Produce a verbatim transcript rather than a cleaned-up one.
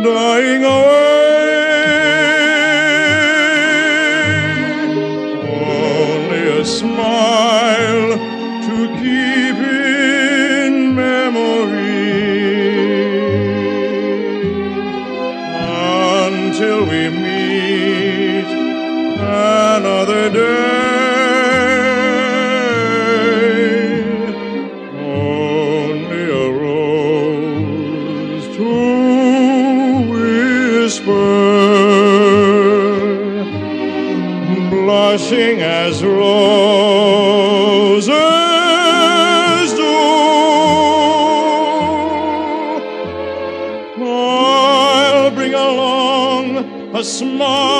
dying away. Only a smile to keep in memory until we meet another day. Blushing as roses do, I'll bring along a smile